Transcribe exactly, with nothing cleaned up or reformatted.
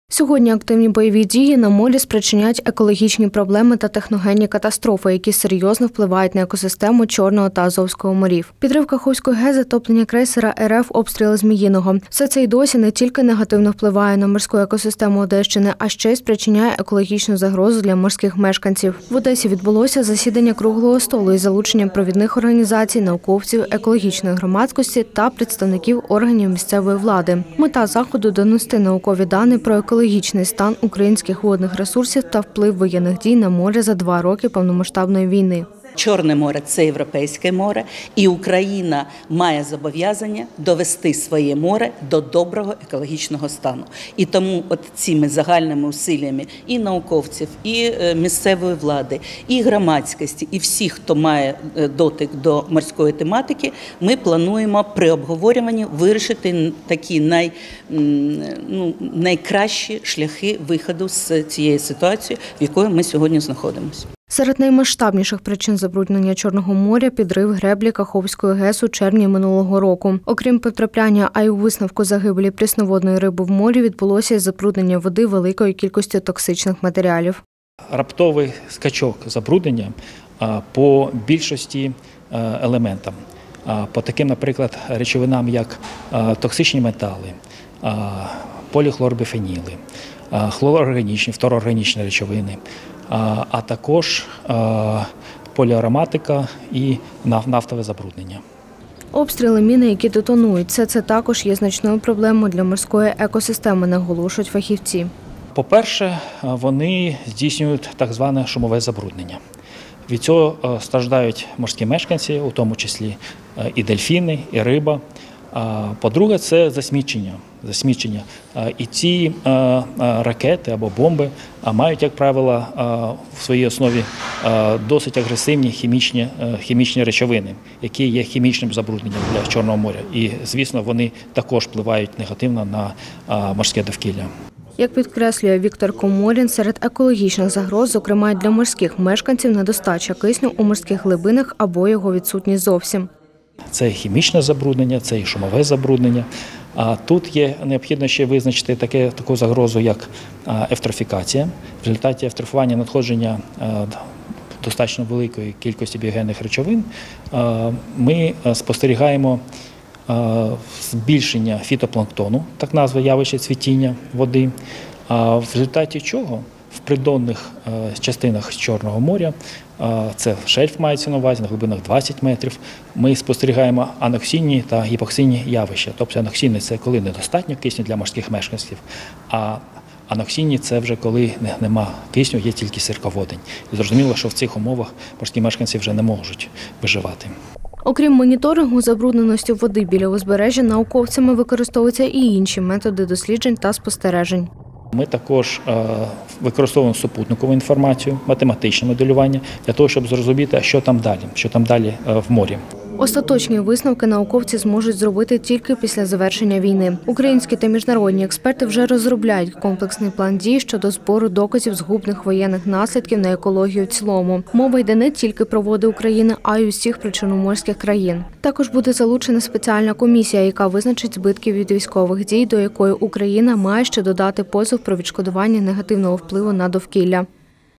Сьогодні активні бойові дії на морі спричиняють екологічні проблеми та техногенні катастрофи, які серйозно впливають на екосистему Чорного та Азовського морів. Підрив Каховської ГЕС, затоплення крейсера РФ, обстріли Зміїного. Все це й досі не тільки негативно впливає на морську екосистему Одещини, а ще й спричиняє екологічну загрозу для морських мешканців. В Одесі відбулося засідання круглого столу із залученням провідних організацій, науковців, екологічної громадськості та представників органів місцевої влади. Мета заходу – донести наукові дані про екологічну екологічний стан українських водних ресурсів та вплив воєнних дій на море за два роки повномасштабної війни. Чорне море – це Європейське море, і Україна має зобов'язання довести своє море до доброго екологічного стану. І тому от цими загальними усиллями і науковців, і місцевої влади, і громадськості, і всіх, хто має дотик до морської тематики, ми плануємо при обговорюванні вирішити такі най, ну, найкращі шляхи виходу з цієї ситуації, в якої ми сьогодні знаходимося. Серед наймасштабніших причин забруднення Чорного моря – підрив греблі Каховської ГЕС у червні минулого року. Окрім потрапляння, а й у висновку загибелі прісноводної риби в морі відбулося й забруднення води великою кількістю токсичних матеріалів. Раптовий скачок забруднення по більшості елементам. По таким, наприклад, речовинам, як токсичні метали, поліхлорбіфеніли, хлороорганічні, фтороорганічні речовини, а також поліароматика і нафтове забруднення. Обстріли, міни, які детонують – це, це також є значною проблемою для морської екосистеми, наголошують фахівці. По-перше, вони здійснюють так зване шумове забруднення. Від цього страждають морські мешканці, у тому числі і дельфіни, і риба. По-друге, це засмічення. засмічення. І ці ракети або бомби мають, як правило, в своїй основі досить агресивні хімічні, хімічні речовини, які є хімічним забрудненням для Чорного моря. І, звісно, вони також впливають негативно на морське довкілля. Як підкреслює Віктор Коморін, серед екологічних загроз, зокрема й для морських мешканців, недостача кисню у морських глибинах або його відсутність зовсім. Це хімічне забруднення, це і шумове забруднення. А тут є необхідно ще визначити таке, таку загрозу, як евтрофікація. В результаті евтрофування надходження достатньо великої кількості біогенних речовин ми спостерігаємо збільшення фітопланктону, так назва явище цвітіння води, в результаті чого в придонних частинах Чорного моря, це шельф мається на увазі, на глибинах двадцять метрів, ми спостерігаємо аноксинні та гіпоксинні явища. Тобто аноксинні – це коли недостатньо кисню для морських мешканців, а аноксинні – це вже коли нема кисню, є тільки сірководень. І зрозуміло, що в цих умовах морські мешканці вже не можуть виживати. Окрім моніторингу забрудненості води біля узбережжя, науковцями використовуються і інші методи досліджень та спостережень. Ми також використовуємо супутникову інформацію, математичне моделювання для того, щоб зрозуміти, що там далі, що там далі в морі. Остаточні висновки науковці зможуть зробити тільки після завершення війни. Українські та міжнародні експерти вже розробляють комплексний план дій щодо збору доказів згубних воєнних наслідків на екологію в цілому. Мова йде не тільки про води України, а й усіх причорноморських країн. Також буде залучена спеціальна комісія, яка визначить збитки від військових дій, до якої Україна має ще додати позов про відшкодування негативного впливу на довкілля.